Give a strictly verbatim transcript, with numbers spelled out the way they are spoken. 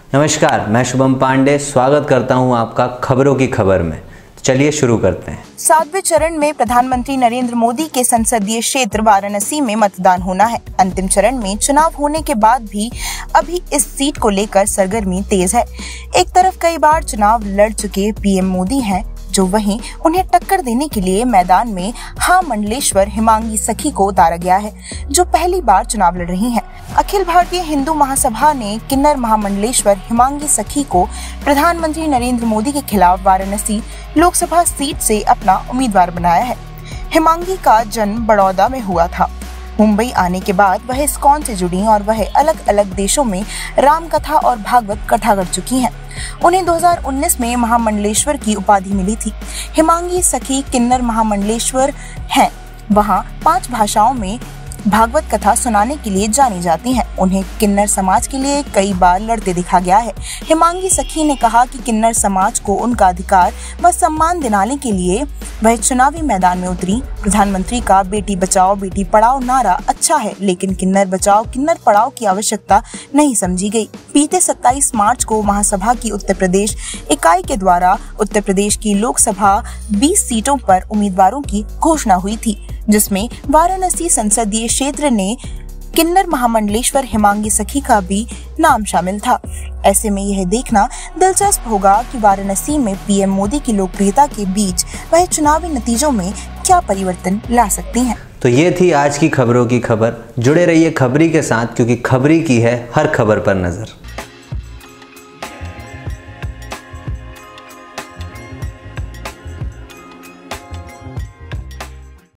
नमस्कार, मैं शुभम पांडे स्वागत करता हूं आपका खबरों की खबर में। तो चलिए शुरू करते हैं। सातवें चरण में प्रधानमंत्री नरेंद्र मोदी के संसदीय क्षेत्र वाराणसी में मतदान होना है। अंतिम चरण में चुनाव होने के बाद भी अभी इस सीट को लेकर सरगर्मी तेज है। एक तरफ कई बार चुनाव लड़ चुके पीएम मोदी हैं, जो वहीं उन्हें टक्कर देने के लिए मैदान में हा मंडलेश्वर हिमांगी सखी को उतारा गया है, जो पहली बार चुनाव लड़ रही हैं। अखिल भारतीय हिंदू महासभा ने किन्नर महामंडलेश्वर हिमांगी सखी को प्रधानमंत्री नरेंद्र मोदी के खिलाफ वाराणसी लोकसभा सीट से अपना उम्मीदवार बनाया है। हिमांगी का जन्म बड़ौदा में हुआ था। मुंबई आने के बाद वह इस्कॉन से जुड़ी और वह अलग अलग देशों में राम कथा और भागवत कथा कर चुकी हैं। उन्हें दो हज़ार उन्नीस में महामंडलेश्वर की उपाधि मिली थी। हिमांगी सखी किन्नर महामंडलेश्वर हैं। वहां पांच भाषाओं में भागवत कथा सुनाने के लिए जानी जाती हैं। उन्हें किन्नर समाज के लिए कई बार लड़ते दिखा गया है। हिमांगी सखी ने कहा कि किन्नर समाज को उनका अधिकार व सम्मान दिलाने के लिए वह चुनावी मैदान में उतरी। प्रधानमंत्री का बेटी बचाओ बेटी पढ़ाओ नारा अच्छा है, लेकिन किन्नर बचाओ किन्नर पढ़ाओ की आवश्यकता नहीं समझी गई। बीते सत्ताईस मार्च को महासभा की उत्तर प्रदेश इकाई के द्वारा उत्तर प्रदेश की लोकसभा बीस सीटों पर उम्मीदवारों की घोषणा हुई थी, जिसमें वाराणसी संसदीय क्षेत्र ने किन्नर महामंडलेश्वर हिमांगी सखी का भी नाम शामिल था। ऐसे में यह देखना दिलचस्प होगा कि वाराणसी में पीएम मोदी की लोकप्रियता के बीच वह चुनावी नतीजों में क्या परिवर्तन ला सकती हैं। तो ये थी आज की खबरों की खबर। जुड़े रहिए खबरी के साथ, क्योंकि खबरी की है हर खबर पर नजर।